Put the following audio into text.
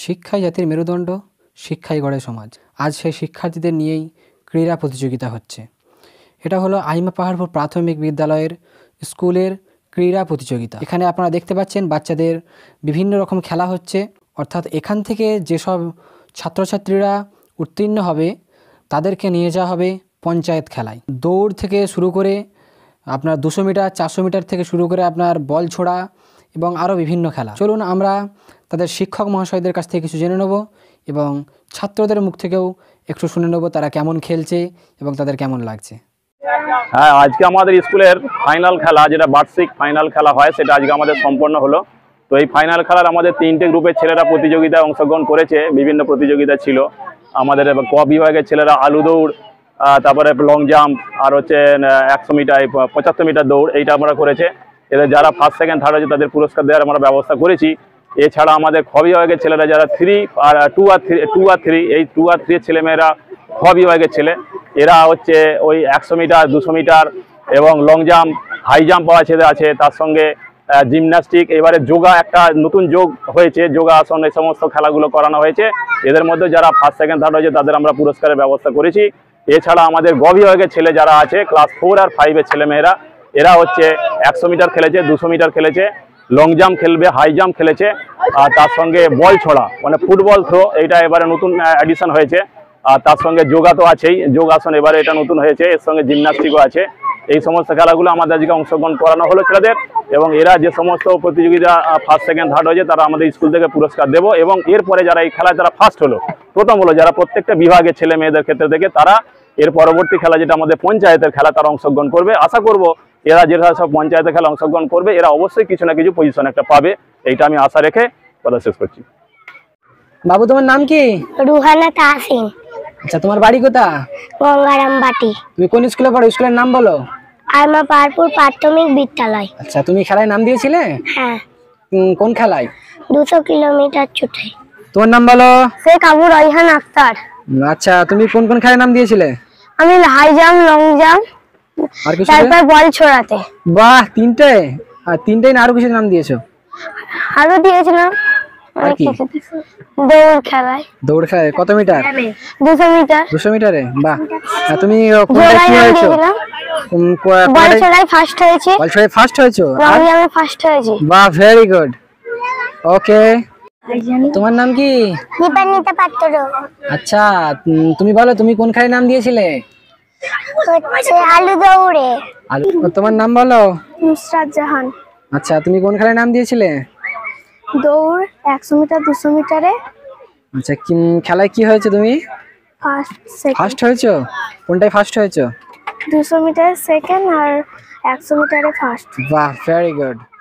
শিক্ষাই জাতির মেরুদণ্ড, শিক্ষাই গড়ে সমাজ। আজ সেই শিক্ষার্থীদের নিয়েই ক্রীড়া প্রতিযোগিতা হচ্ছে। এটা হলো আহিমা পাহাড়পুর প্রাথমিক বিদ্যালয়ের স্কুলের ক্রীড়া প্রতিযোগিতা। এখানে আপনারা দেখতে পাচ্ছেন বাচ্চাদের বিভিন্ন রকম খেলা হচ্ছে, অর্থাৎ এখান থেকে যেসব ছাত্রছাত্রীরা উত্তীর্ণ হবে তাদেরকে নিয়ে যাওয়া হবে পঞ্চায়েত খেলায়। দৌড় থেকে শুরু করে আপনার 200 মিটার, 400 মিটার থেকে শুরু করে আপনার বল ছোড়া এবং আরও বিভিন্ন খেলা। চলুন আমরা তাদের শিক্ষক মহাশয়দের কাছ থেকে কিছু জেনে নেব এবং ছাত্রদের মুখ থেকেও একটু শুনে নেব তারা কেমন খেলছে এবং তাদের কেমন লাগছে। হ্যাঁ, আজকে আমাদের স্কুলের ফাইনাল খেলা, যেটা বার্ষিক ফাইনাল খেলা হয়, সেটা আজকে আমাদের সম্পন্ন হলো। তো এই ফাইনাল খেলার আমাদের 3টে গ্রুপের ছেলেরা প্রতিযোগিতায় অংশগ্রহণ করেছে। বিভিন্ন প্রতিযোগিতা ছিল আমাদের। ক বিভাগের ছেলেরা আলু দৌড়, তারপরে লং জাম্প, আর হচ্ছে 100 মিটার, 75 মিটার দৌড়, এইটা আমরা করেছে। এদের যারা ফার্স্ট সেকেন্ড থার্ড হয়েছে তাদের পুরস্কার দেওয়ার আমরা ব্যবস্থা করেছি। এছাড়া আমাদের খ বিভাগের ছেলেরা যারা 3 আর 2 আর 3 এই 2 আর 3 ছেলেমেয়েরা খ বিভাগের ছেলে, এরা হচ্ছে ওই 100 মিটার, 200 মিটার এবং লং জাম্প, হাই জাম্প পাওয়া ছেলে আছে, তার সঙ্গে জিমন্যাস্টিক, এবারে যোগা, একটা নতুন যোগ হয়েছে, যোগাসন, এই সমস্ত খেলাগুলো করানো হয়েছে। এদের মধ্যে যারা ফার্স্ট সেকেন্ড থার্ড হয়েছে তাদের আমরা পুরস্কারের ব্যবস্থা করেছি। এছাড়া আমাদের গ বিভাগের ছেলে যারা আছে ক্লাস 4 আর 5-এর ছেলেমেয়েরা, এরা হচ্ছে 100 মিটার খেলেছে, 200 মিটার খেলেছে, লং জাম্প খেলবে, হাই জাম্প খেলেছে, আর তার সঙ্গে বল ছোড়া মানে ফুটবল থ্রো, এইটা এবারে নতুন অ্যাডিশন হয়েছে। আর তার সঙ্গে যোগা তো আছেই, যোগাসন এবারে এটা নতুন হয়েছে, এর সঙ্গে জিমন্যাস্টিকও আছে। এই সমস্ত খেলাগুলো আমাদের আজকে অংশগ্রহণ করানো হলো ছেলেদের, এবং এরা যে সমস্ত প্রতিযোগিতা ফার্স্ট সেকেন্ড থার্ড হয়েছে তারা আমাদের স্কুল থেকে পুরস্কার দেবো। এবং এরপরে যারা এই খেলায় যারা ফার্স্ট হলো, প্রথম হলো, যারা প্রত্যেকটা বিভাগের ছেলে মেয়েদের ক্ষেত্রে থেকে, তারা এর পরবর্তী খেলা যেটা আমাদের পঞ্চায়েতের খেলা, তারা অংশগ্রহণ করবে। আশা করব এরা যেটা সব পঞ্চায়েতের খেলা অংশগ্রহণ করবে, এরা অবশ্যই কিছু না কিছু পজিশন একটা পাবে, এইটা আমি আশা রেখে কথা শেষ করছি। বাবু, তোমার নাম কি? রুহানা তাহসিন। আচ্ছা, তোমার বাড়ি কোথা? গঙ্গারাম বাটি। তুমি কোন স্কুলে পড়ো? স্কুলের নাম বলো। আহিমা পাহাড়পুর প্রাথমিক বিদ্যালয়। আচ্ছা, তুমি খেলায় নাম দিয়েছিলে? হ্যাঁ। কোন খেলায়? 200 কিলোমিটার ছুটে। তোমার নাম বলো। শেখ আবু রায়হান আক্তার। আচ্ছা, তুমি কোন কোন খেলায় নাম দিয়েছিলে? আমি হাই জাম্প, লং জাম্প, আর কিছু? তারপর বল ছোড়াতে। বাহ, তিনটে। আর তিনটেই না আরো কিছু নাম দিয়েছো? আরো দিয়েছিলাম আর কি? দৌড় খেলায়। দৌড় খেলায় কত মিটার? 200 মিটার। 200 মিটারে। বাহ। আর তুমি কোনটা কি হয়েছো? বল ছোড়ায় ফার্স্ট হয়েছে। বল ছোড়ায় ফার্স্ট হয়েছো? লং জাম্পে ফার্স্ট হয়েছি। বাহ, ভেরি গুড। ওকে, তোমার নাম কি? নিপানিতা পাত্র। আচ্ছা, তুমি বলো, তুমি কোন খেলায় নাম দিয়েছিলে? হচ্ছে আলু দৌড়ে। তোমার নাম বলো। নুসরাত জাহান। আচ্ছা, তুমি কোন খেলায় নাম দিয়েছিলে? দৌড় 100 মিটার, 200 মিটারে। আচ্ছা, খেলায় কি হয়েছে তুমি? ফার্স্ট হয়েছো? কোনটায় ফার্স্ট হয়েছো? 200 মিটার সেকেন্ড আর 100 মিটারে ফার্স্ট। বাহ, ভেরি গুড।